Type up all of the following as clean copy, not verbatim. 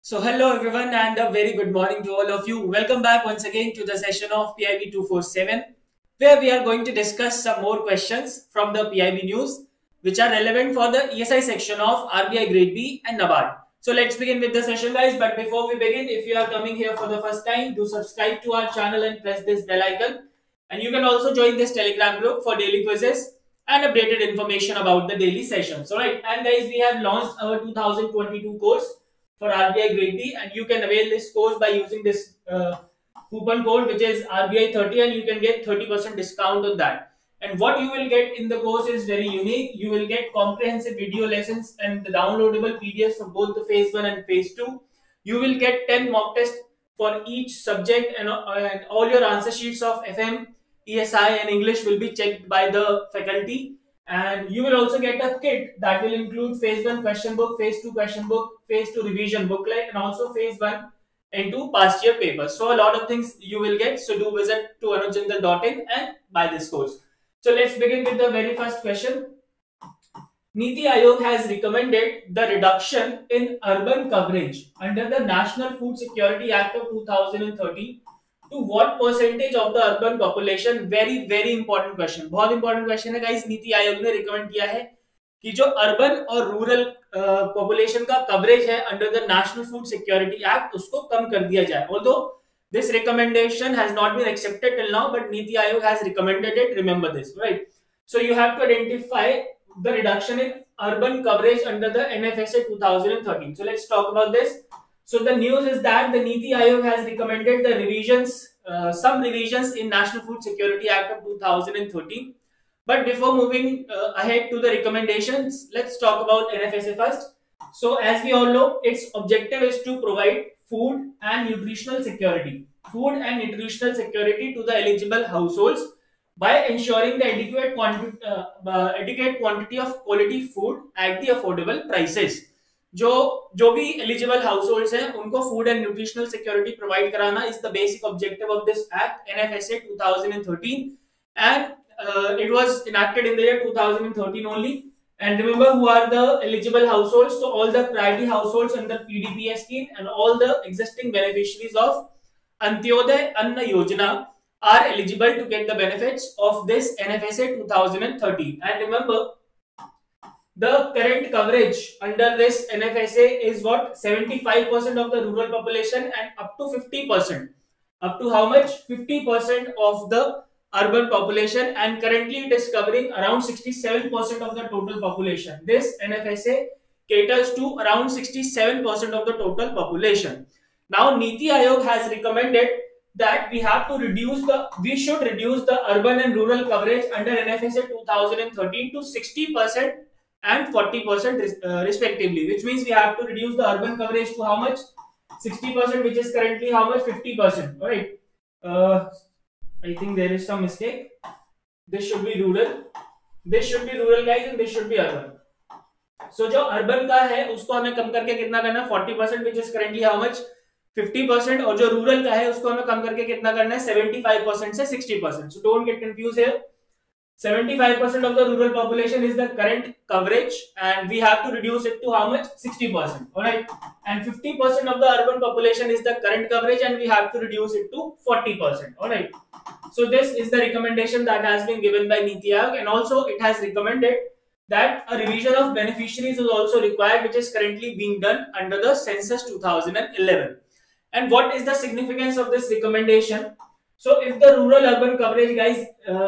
So hello everyone and a very good morning to all of you. Welcome back once again to the session of PIB 247 where we are going to discuss some more questions from the PIB news which are relevant for the ESI section of RBI Grade B and NABARD. So let's begin with the session guys, but before we begin, if you are coming here for the first time, do subscribe to our channel and press this bell icon, and you can also join this Telegram group for daily quizzes and updated information about the daily sessions. Alright, and guys, we have launched our 2022 course for RBI Grade B, and you can avail this course by using this coupon code which is RBI 30, and you can get 30% discount on that. And what you will get in the course is very unique. You will get comprehensive video lessons and the downloadable PDFs for both the phase 1 and phase 2. You will get 10 mock tests for each subject, and all your answer sheets of FM, ESI and English will be checked by the faculty. And you will also get a kit that will include phase 1 question book, phase 2 question book, phase 2 revision booklet, and also phase 1 and 2 past year papers. So a lot of things you will get. So do visit to anujjindal.in and buy this course. So let's begin with the very first question. Niti Aayog has recommended the reduction in urban coverage under the National Food Security Act of 2013 to what percentage of the urban population? Very important question, बहुत important question है guys. NITI Aayog ने recommend किया है कि जो urban और rural population का coverage है under the National Food Security Act उसको कम कर दिया जाए. Although this recommendation has not been accepted till now, but Niti Aayog has recommended it. Remember this, right? So you have to identify the reduction in urban coverage under the NFSA 2013. So let's talk about this. So the news is that the Niti Aayog has recommended the revisions, some revisions in National Food Security Act of 2013. But before moving ahead to the recommendations, let's talk about NFSA first. So as we all know, its objective is to provide food and nutritional security to the eligible households by ensuring the adequate quantity of quality food at the affordable prices. जो भी eligible households हैं उनको food and nutritional security provide कराना is the basic objective of this act NFSA 2013, and it was enacted in the year 2013 only. And remember who are the eligible households? So all the priority households under PDPA scheme and all the existing beneficiaries of Antyodaya Anna Yojana are eligible to get the benefits of this NFSA 2013. And remember, the current coverage under this NFSA is what? 75% of the rural population and up to 50%. Up to how much? 50% of the urban population, and currently it is covering around 67% of the total population. This NFSA caters to around 67% of the total population. Now Niti Aayog has recommended that we should reduce the urban and rural coverage under NFSA 2013 to 60% and 40% respectively, which means we have to reduce the urban coverage to how much? 60%, which is currently how much? 50%. All right. I think there is some mistake. This should be rural. This should be rural guys, and this should be urban. So जो urban का है उसको हमें कम करके कितना करना है? 40%, which is currently how much? 50%. और जो rural का है उसको हमें कम करके कितना करना है? 75% से 60%. So don't get confused here. 75% of the rural population is the current coverage, and we have to reduce it to how much? 60%. All right. And 50% of the urban population is the current coverage, and we have to reduce it to 40%. All right. So this is the recommendation that has been given by Niti Aayog, and also it has recommended that a revision of beneficiaries is also required, which is currently being done under the census 2011. And what is the significance of this recommendation? So if the rural urban coverage guys,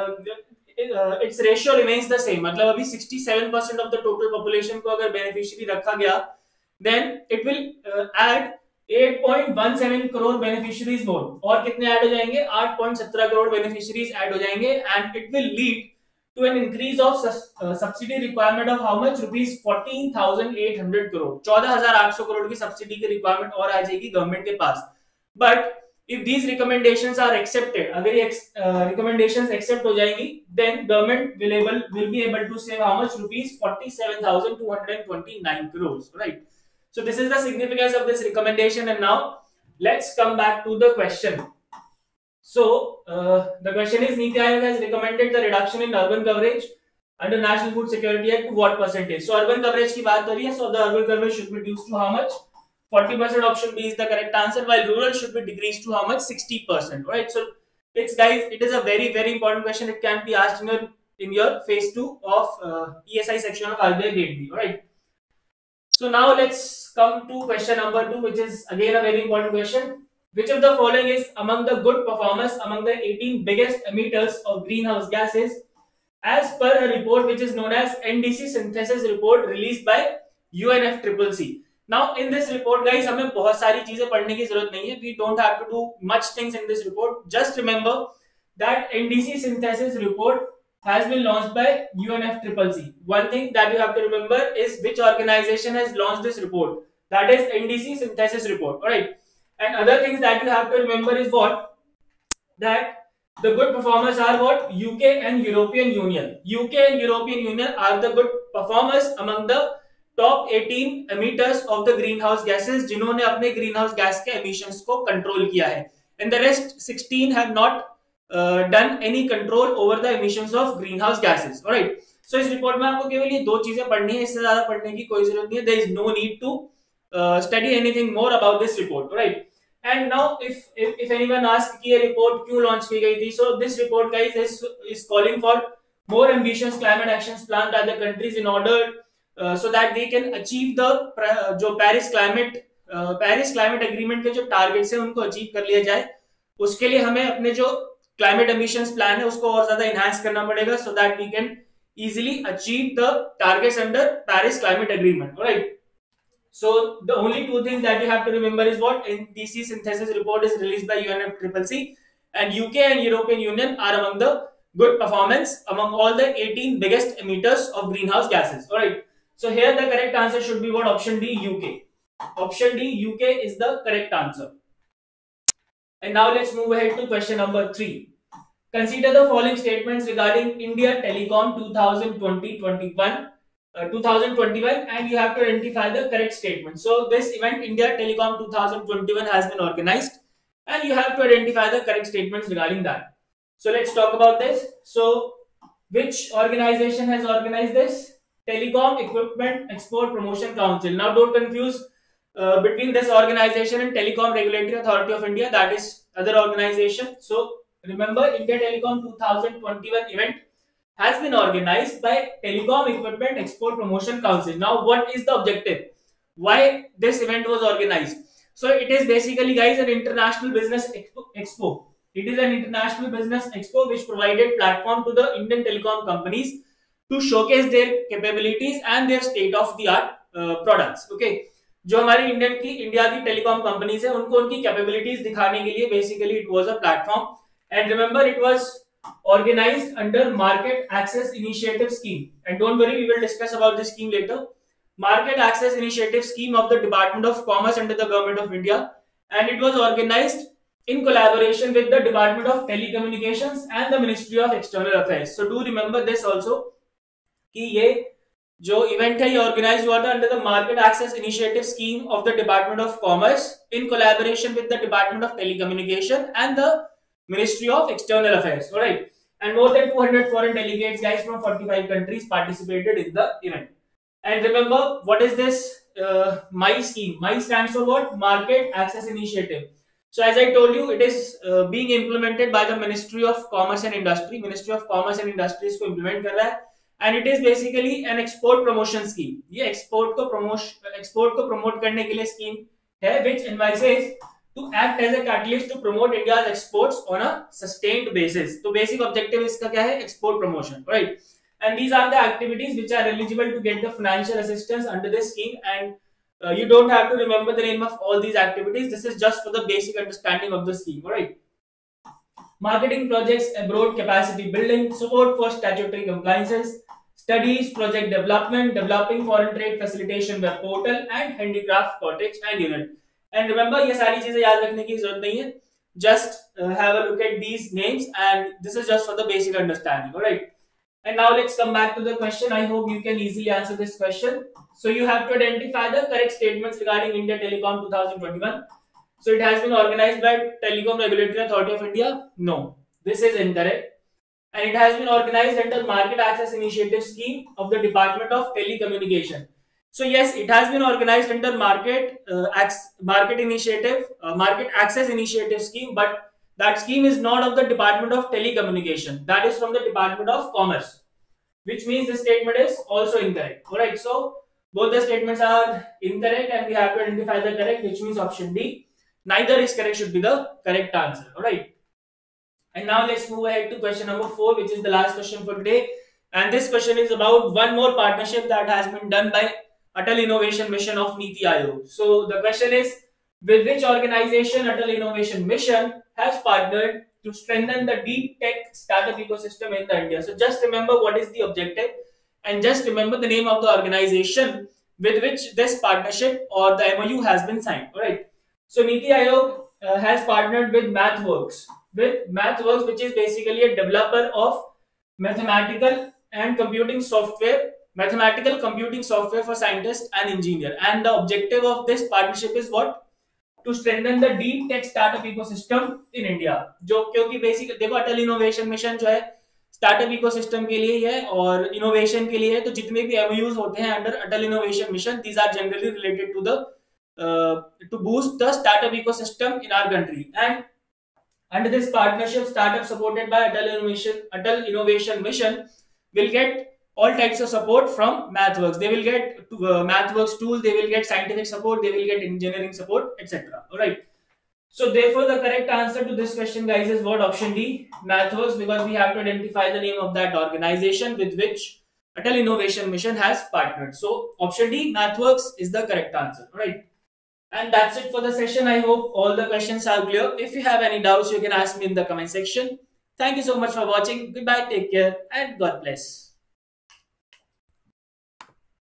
its ratio remains the same, मतलब अभी 67% of the total population को अगर beneficiary रखा गया, then it will add 8.17 crore beneficiaries more. और कितने add हो जाएंगे? 8.17 करोड़ beneficiaries ऐड हो जाएंगे, and it will lead to an increase of subsidy requirement of how much? Rupees 14,800 crore. 14,800 crore की subsidy की requirement और आ जाएगी गवर्नमेंट के पास. But if these recommendations are accepted, अगर ये recommendations accept हो जाएंगी, then government will be able to save how much? Rupees 47,229 crores, right? So this is the significance of this recommendation, and now let's come back to the question. So the question is, Niti Aayog has recommended the reduction in urban coverage under National Food Security Act to what percentage? So urban coverage की बात हो रही है, so the urban coverage should be reduced to how much? 40% option B is the correct answer, while rural should be decreased to how much? 60%, right? So it's guys, it is a very, very important question. It can be asked in your phase 2 of ESI section of RBI grade B, right? So now let's come to question number 2, which is again a very important question. Which of the following is among the good performers among the 18 biggest emitters of greenhouse gases as per a report which is known as NDC synthesis report released by UNFCCC. Now in this report guys, हमें बहुत सारी चीजें पढ़ने की जरूरत नहीं है. We don't have to do much things in this report. Just remember that NDC synthesis report has been launched by UNFCCC. One thing that you have to remember is which organization has launched this report. That is NDC synthesis report. Alright. And other things that you have to remember is what? That the good performers are what? UK and European Union. UK and European Union are the good performers among the top 18 emitters of the greenhouse gases जिन्होंने अपने greenhouse gas के emissions को control किया है. And the rest 16 have not done any control over the emissions of greenhouse gases. Alright. So इस report में आपको केवल ये दो चीजें पढ़नी है, इससे ज्यादा पढ़ने की कोई जरूरत नहीं है. There is no need to study anything more about this report. Alright. And now if anyone asks कि ये report क्यों launch की गई थी, so this report guys is calling for more ambitious climate actions planned by the countries in order so that they can achieve the जो Paris climate agreement के जो targets हैं उनको achieve कर लिया जाए. उसके लिए हमें अपने जो climate emissions plan है उसको और ज्यादा enhance करना पड़ेगा so that we can easily achieve the targets under Paris climate agreement. Alright. So the only two things that you have to remember is what? NDC synthesis report is released by UNFCCC, and UK and European Union are among the good performance among all the 18 biggest emitters of greenhouse gases. Alright. So here the correct answer should be what? Option D, UK. Option D, UK is the correct answer. And now let's move ahead to question number 3. Consider the following statements regarding India Telecom 2020-21. 2021 and you have to identify the correct statement. So this event India Telecom 2021 has been organized and you have to identify the correct statements regarding that. So let's talk about this. So which organization has organized this? Telecom Equipment Export Promotion Council. Now don't confuse between this organization and Telecom Regulatory Authority of India, that is other organization. So remember, India Telecom 2021 event has been organized by Telecom Equipment Export Promotion Council. Now what is the objective? Why this event was organized? So it is basically guys an international business expo. It is an international business expo which provided platform to the Indian telecom companies to showcase their capabilities and their state of the art products. Okay, जो हमारी India की telecom companies है उनको उनकी capabilities दिखाने के लिए basically it was a platform. And remember it was organized under Market Access Initiative Scheme. And don't worry, we will discuss about this scheme later. Market Access Initiative Scheme of the Department of Commerce under the Government of India. And it was organized in collaboration with the Department of Telecommunications and the Ministry of External Affairs. So do remember this also कि ये जो event है ये organized हुआ था under the Market Access Initiative Scheme of the Department of Commerce in collaboration with the Department of Telecommunication and the Ministry of External Affairs. Alright. And more than 200 foreign delegates guys from 45 countries participated in the event. And remember, what is this MICE scheme? MICE stands for what? Market Access Initiative. So as I told you, it is being implemented by the Ministry of Commerce and Industry. Ministry of Commerce and Industry इसको implement कर रहा है. And it is basically an export promotion scheme. ये export को promote करने के लिए scheme है which advises to act as a catalyst to promote India's exports on a sustained basis. तो basic objective इसका क्या है? Export promotion, right? And these are the activities which are eligible to get the financial assistance under this scheme. And you don't have to remember the name of all these activities. This is just for the basic understanding of the scheme, right? Marketing projects, abroad capacity building, support for statutory compliances, studies, project development, developing foreign trade facilitation web portal, and handicraft cottage and unit. And remember, ये सारी चीजें याद रखने की जरूरत नहीं है. Just have a look at these names, and this is just for the basic understanding. All right. And now let's come back to the question. I hope you can easily answer this question. So you have to identify the correct statements regarding India Telecom 2021. So it has been organized by Telecom Regulatory Authority of India. No, this is incorrect. And it has been organized under Market Access Initiative Scheme of the Department of Telecommunication. So yes, it has been organized under market access initiative scheme, but that scheme is not of the Department of Telecommunication. That is from the Department of Commerce, which means the statement is also incorrect. All right, so both the statements are incorrect, and we have to identify the correct, which means option D. Neither is correct should be the correct answer. All right. And now let's move ahead to question number 4, which is the last question for today. And this question is about one more partnership that has been done by Atal Innovation Mission of Niti Aayog. So the question is, with which organization Atal Innovation Mission has partnered to strengthen the deep tech startup ecosystem in the India? So just remember what is the objective, and just remember the name of the organization with which this partnership or the MOU has been signed. All right. So Niti Aayog has partnered with MathWorks, which is basically a developer of mathematical and computing software, mathematical computing software for scientists and engineers. And the objective of this partnership is what? To strengthen the deep tech startup ecosystem in India. जो क्योंकि basic देखो अटल innovation mission जो है startup ecosystem के लिए ही है और innovation के लिए है, तो जितने भी एमओयूज होते हैं under Atal innovation mission, these are generally related to the to boost the startup ecosystem in our country. And under this partnership, startup supported by Atal Innovation Mission will get all types of support from MathWorks. They will get MathWorks tools, they will get scientific support, they will get engineering support, etc. All right. So therefore, the correct answer to this question, guys, is what? Option D, MathWorks, because we have to identify the name of that organization with which Atal Innovation Mission has partnered. So option D, MathWorks, is the correct answer. All right. And that's it for the session. I hope all the questions are clear. If you have any doubts, you can ask me in the comment section. Thank you so much for watching. Goodbye, take care, and God bless.